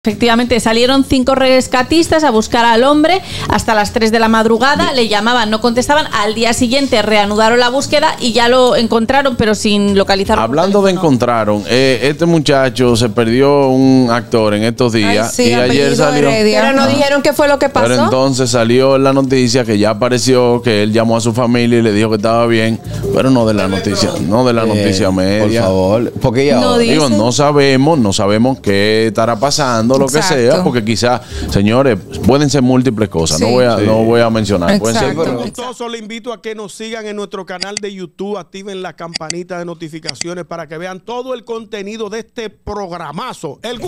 Efectivamente, salieron 5 rescatistas a buscar al hombre hasta las 3 de la madrugada, le llamaban, no contestaban, al día siguiente reanudaron la búsqueda y ya lo encontraron, pero sin localizarlo. Hablando de encontraron, este muchacho se perdió un actor en estos días. Ay, sí, y ayer salió. Pero no dijeron qué fue lo que pasó. Pero entonces salió la noticia que ya apareció, que él llamó a su familia y le dijo que estaba bien, pero no de la noticia, no de la noticia media. Por favor, porque ya No digo, no sabemos qué estará pasando, lo que sea, porque quizás, señores, pueden ser múltiples cosas. Sí. No voy a mencionar. Pueden ser, pero Gustoso, le invito a que nos sigan en nuestro canal de YouTube, activen la campanita de notificaciones para que vean todo el contenido de este programazo. El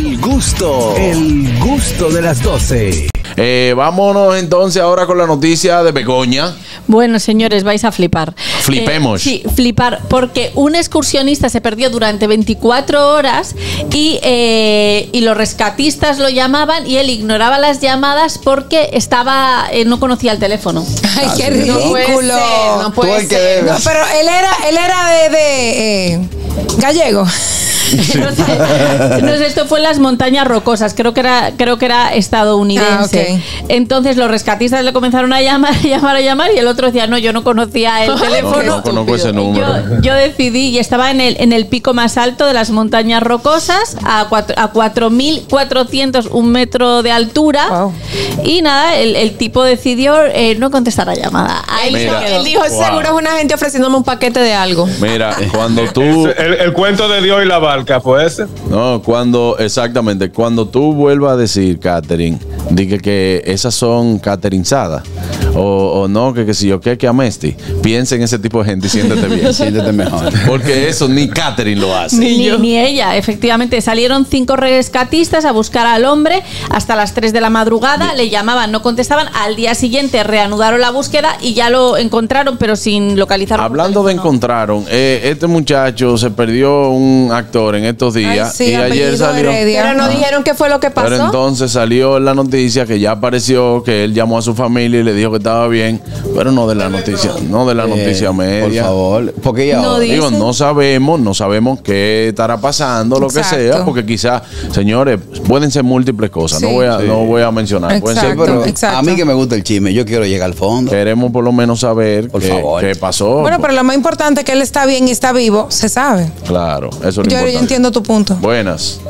gusto de las 12. Vámonos entonces ahora con la noticia de Begoña. Bueno, señores, vais a flipar. Flipemos. Sí, flipar, porque un excursionista se perdió durante 24 horas y los rescatistas lo llamaban y él ignoraba las llamadas porque no conocía el teléfono. Ay, qué ridículo. No puede ser. No, pero él era de gallego. No sé, esto fue en las montañas rocosas, creo que era estadounidense. Okay. Entonces los rescatistas le comenzaron a llamar y el otro decía, no, yo no conocía el teléfono. No conozco ese número. Yo decidí, y estaba en el pico más alto de las montañas rocosas, a 4.400, un metro de altura. Wow. Y nada, el tipo decidió no contestar la llamada. Ahí él dijo, seguro es una gente ofreciéndome un paquete de algo. Mira, cuando tú... el cuento de Dios y la barca fue ese. No, exactamente, cuando tú vuelvas a decir, Catherine, dije que esas son caterinzadas, o no, que si yo que amesti, piensa en ese tipo de gente y siéntete bien. Siéntete mejor. Porque eso ni Catherine lo hace. Ni ella, efectivamente. Salieron 5 rescatistas a buscar al hombre hasta las 3 de la madrugada, le llamaban, no contestaban, al día siguiente reanudaron la búsqueda y ya lo encontraron, pero sin localizarlo. Hablando de encontraron, este muchacho se perdió un actor en estos días. Ay, sí, y ayer salió. Pero no dijeron qué fue lo que pasó. Pero entonces salió la noticia que ya apareció, que él llamó a su familia y le dijo que estaba bien, pero no de la noticia, noticia media. Por favor, porque ya digo, no sabemos qué estará pasando, lo que sea, porque quizás, señores, pueden ser múltiples cosas. No voy a mencionar. Pueden ser, pero a mí que me gusta el chisme, yo quiero llegar al fondo. Queremos por lo menos saber qué pasó. Bueno, pero lo más importante es que él está bien y está vivo, se sabe. Claro, eso es lo importante. Yo entiendo tu punto. Buenas.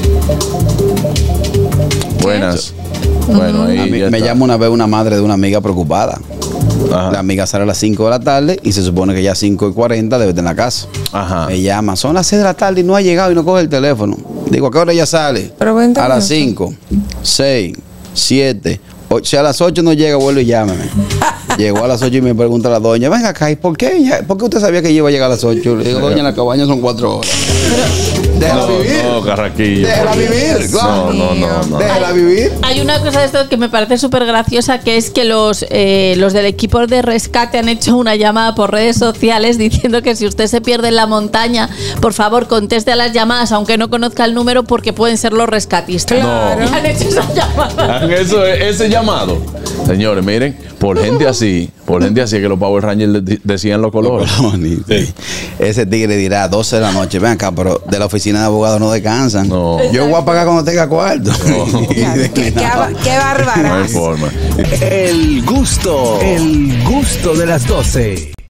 Bueno, ahí me llama una vez una madre de una amiga preocupada. Ajá. La amiga sale a las 5 de la tarde y se supone que ya 5:40 debe estar en la casa. Ajá. Me llama, son las 6 de la tarde y no ha llegado y no coge el teléfono. Digo, ¿a qué hora ella sale? A las 5, 6, 7, 8. Si a las 8 no llega, vuelve y llámeme. Llegó a las 8 y me pregunta la doña, venga acá, ¿y por qué? ¿Por qué usted sabía que yo iba a llegar a las 8? Le digo, doña, en la cabaña son 4 horas. Déjala vivir. No, Carraquillo. Déjala vivir. No. Déjala vivir. Hay una cosa de esto que me parece súper graciosa, que es que los del equipo de rescate han hecho una llamada por redes sociales diciendo que si usted se pierde en la montaña, por favor, conteste a las llamadas, aunque no conozca el número, porque pueden ser los rescatistas. Claro. Han hecho esa llamada. Han hecho ese llamado. Señores, miren, por gente así que los Power Rangers decían los colores. Sí. Ese tigre dirá 12 de la noche, ven acá, pero de la oficina de abogados no descansan. No. Yo voy a pagar cuando tenga cuarto. No. Qué bárbaro. No hay forma. El gusto de las 12.